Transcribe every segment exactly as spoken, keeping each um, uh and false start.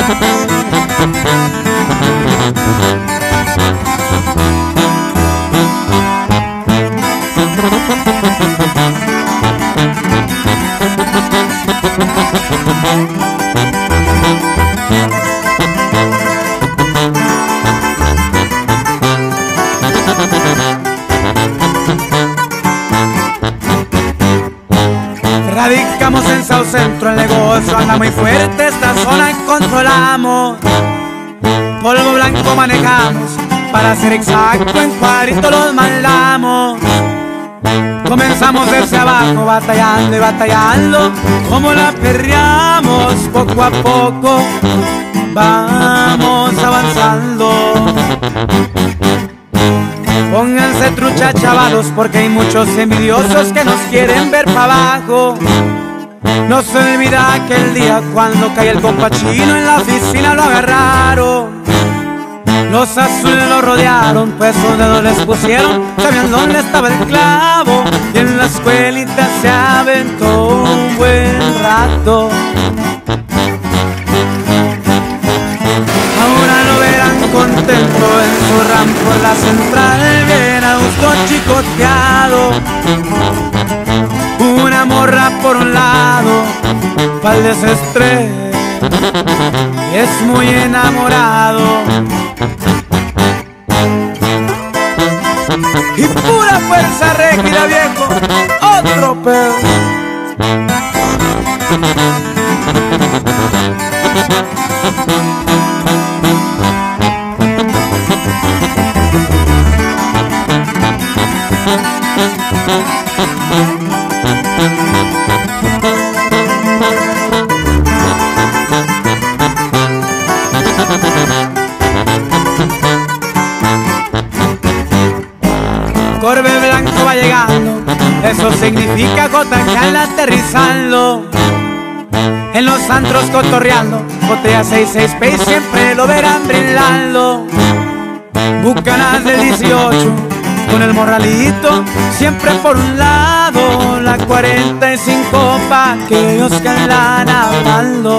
Radicamos en South Centro, el negocio anda muy fuerte, esta zona controlamos. Polvo blanco manejamos, para ser exacto en cuadrito los mandamos. Comenzamos desde abajo, batallando y batallando, como la perreamos, poco a poco vamos avanzando. Pónganse trucha, chavalos, porque hay muchos envidiosos que nos quieren ver para abajo. No se olvida aquel día cuando cae el compa Chino, en la oficina lo agarraron. Los azules lo rodearon, pues sus dedos les pusieron, sabían dónde estaba el clavo, y en la escuelita se aventó un buen rato. Ahora lo verán contento en su ram por la central, bien a gusto chicoteado. Una morra por un lado, pa'l desestrés, es muy enamorado. Y pura fuerza rígida, viejo, otro pedo. Corbe blanco va llegando, eso significa gota que anda aterrizando. En los antros cotorreando, botella seis seis Pace siempre lo verán brindando. Bucanas del dieciocho, con el morralito, siempre por un lado. La cuarenta y cinco pa' aquellos que andan hablando.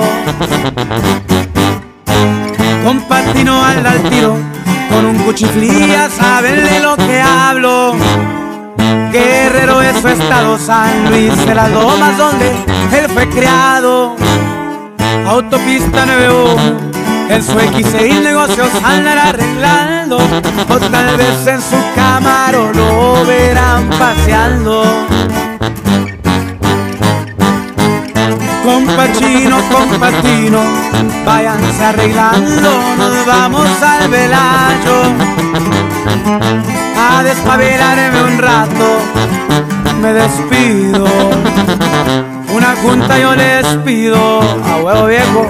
Con Patino anda al tiro, con un cuchiflía, saben de lo que hablo. Guerrero es su estado, San Luis de las Lomas, donde él fue criado. Autopista nueve uno, en su equis seis negocios andan arreglando, o tal vez en su Camaro lo verán paseando. Compa Chino, compa Tino, váyanse arreglando, nos vamos al Velayo a despabilarme un rato. Me despido, una junta yo les pido, a huevo viejo.